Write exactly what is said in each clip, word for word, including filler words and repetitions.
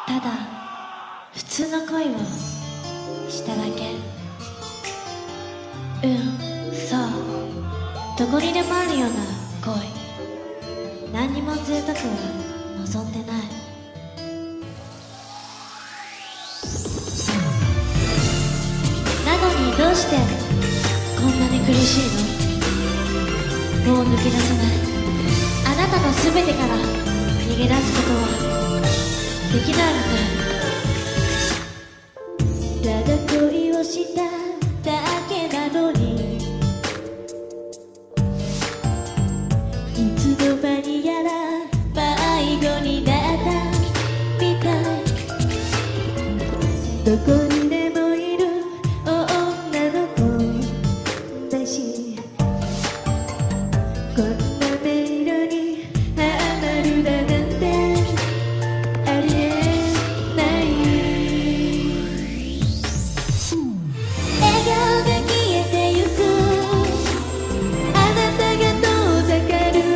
ただ普通の恋をしただけ。うん、そう、どこにでもあるような恋。何にも贅沢は望んでない。なのにどうしてこんなに苦しいの？もう抜け出せない。あなたの全てから逃げ出すことはできないのか。ただ恋をしただけなのに、いつの間にやら迷子になったみたい。どこにでもいる女の子だし、こんな音色にハマるだなんてありえない。笑顔が消えてゆく、あなたが遠ざかる。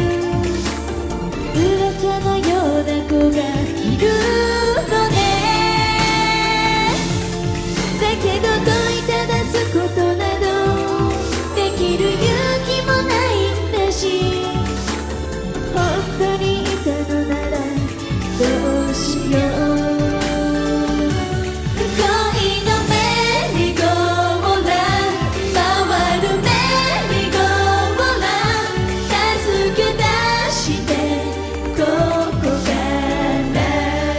噂のような子がいるのね。だけど問いただすことなどできる勇気もないんだし、本当にいたのならどうしよう。恋のメリーゴーランド、回るメリーゴーランド、助け出してここから。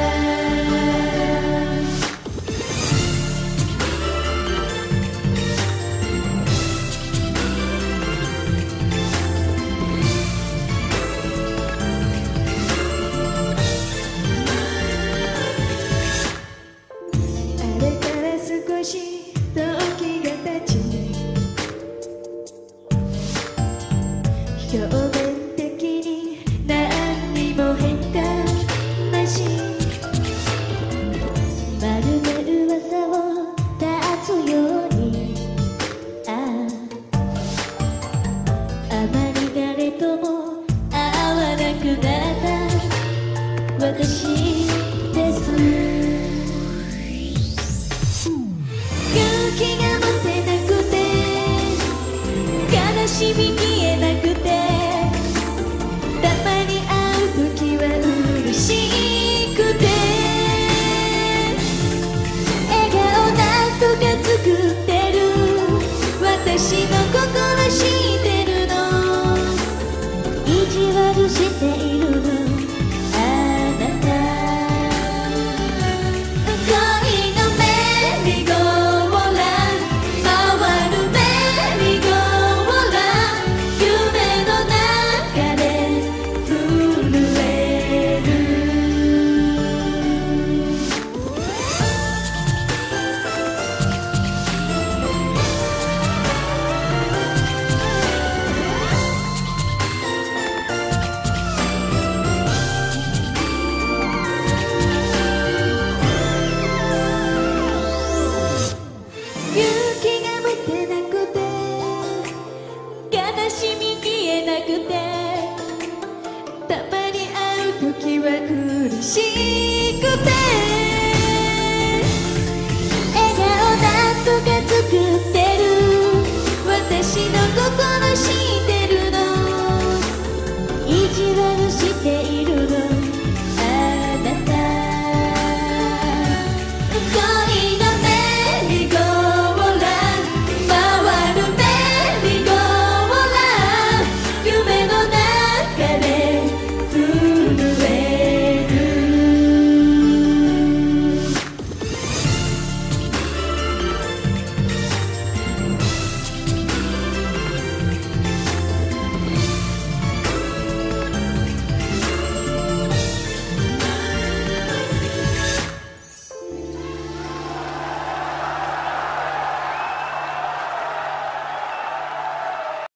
あれから少し時が経ち、表面的に何にも変化なし、まるで噂を立つように、ああ、あまり誰とも会わなくなった私です。勇気が持てなくて、悲しみ消えなくて、たまに会う時は嬉しくて、笑顔なんとか作ってる、私の心知ってるの、意地悪しているのあなた。恋のメリーゴー嬉しくて、笑顔なんとか作